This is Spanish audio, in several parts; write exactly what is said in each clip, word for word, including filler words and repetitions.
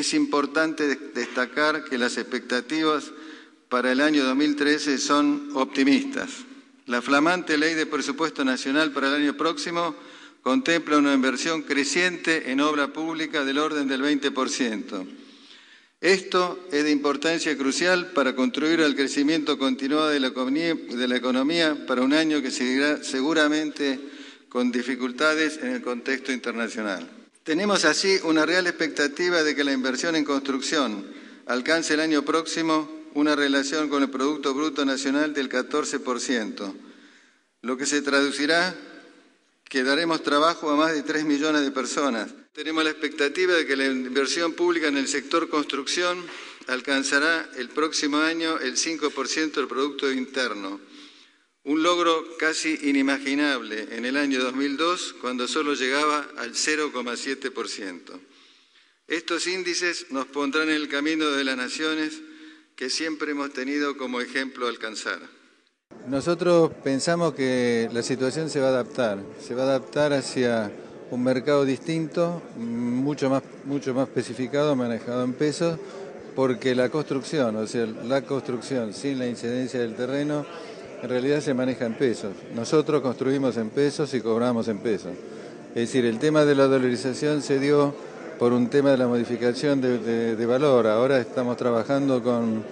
es importante destacar que las expectativas para el año dos mil trece son optimistas. La flamante Ley de Presupuesto Nacional para el año próximo contempla una inversión creciente en obra pública del orden del veinte por ciento. Esto es de importancia crucial para contribuir al crecimiento continuado de la economía, de la economía para un año que seguirá seguramente con dificultades en el contexto internacional. Tenemos así una real expectativa de que la inversión en construcción alcance el año próximo una relación con el Producto Bruto Nacional del catorce por ciento, lo que se traducirá que daremos trabajo a más de tres millones de personas. Tenemos la expectativa de que la inversión pública en el sector construcción alcanzará el próximo año el cinco por ciento del Producto Interno, un logro casi inimaginable en el año dos mil dos, cuando solo llegaba al cero coma siete por ciento. Estos índices nos pondrán en el camino de las naciones que siempre hemos tenido como ejemplo a alcanzar. Nosotros pensamos que la situación se va a adaptar, se va a adaptar hacia un mercado distinto, mucho más, mucho más especificado, manejado en pesos, porque la construcción, o sea, la construcción sin la incidencia del terreno, en realidad se maneja en pesos. Nosotros construimos en pesos y cobramos en pesos. Es decir, el tema de la dolarización se dio por un tema de la modificación de, de, de valor. Ahora estamos trabajando con,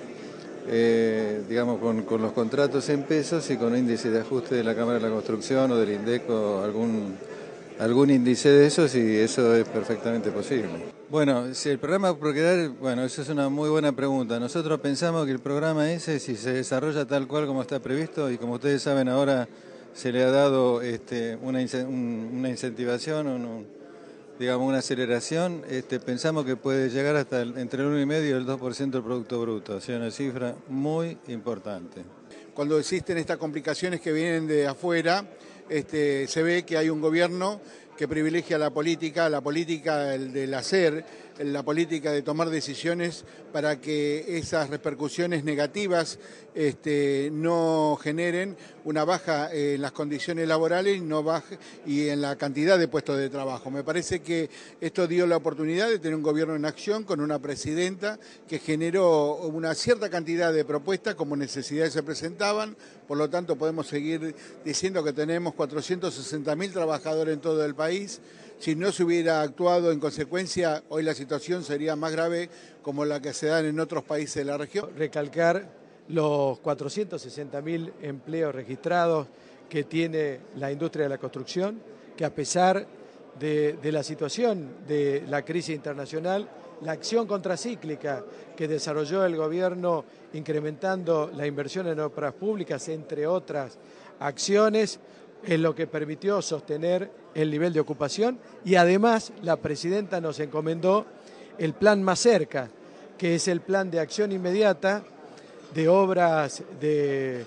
eh, digamos, con, con los contratos en pesos y con índice de ajuste de la Cámara de la Construcción o del INDECO, algún, algún índice de esos, y eso es perfectamente posible. Bueno, si el programa por quedar, bueno, esa es una muy buena pregunta. Nosotros pensamos que el programa ese, si se desarrolla tal cual como está previsto, y como ustedes saben ahora se le ha dado este, una, una incentivación, un, digamos una aceleración, este, pensamos que puede llegar hasta el, entre el uno coma cinco y el dos por ciento del Producto Bruto, o sea, una cifra muy importante. Cuando existen estas complicaciones que vienen de afuera, este, se ve que hay un gobierno que privilegia la política, la política del hacer, la política de tomar decisiones para que esas repercusiones negativas este, no generen una baja en las condiciones laborales no baje, y en la cantidad de puestos de trabajo. Me parece que esto dio la oportunidad de tener un gobierno en acción con una presidenta que generó una cierta cantidad de propuestas como necesidades se presentaban, por lo tanto podemos seguir diciendo que tenemos cuatrocientos sesenta mil trabajadores en todo el país. Si no se hubiera actuado en consecuencia, hoy la situación sería más grave como la que se dan en otros países de la región. Recalcar los cuatrocientos sesenta mil empleos registrados que tiene la industria de la construcción, que a pesar de, de la situación de la crisis internacional, la acción contracíclica que desarrolló el gobierno incrementando la inversión en obras públicas, entre otras acciones, es lo que permitió sostener el nivel de ocupación, y además la presidenta nos encomendó el plan Más Cerca, que es el plan de acción inmediata de obras de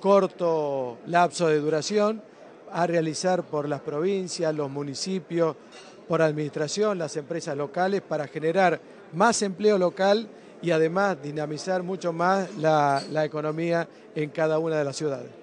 corto lapso de duración a realizar por las provincias, los municipios, por administración, las empresas locales, para generar más empleo local y además dinamizar mucho más la, la economía en cada una de las ciudades.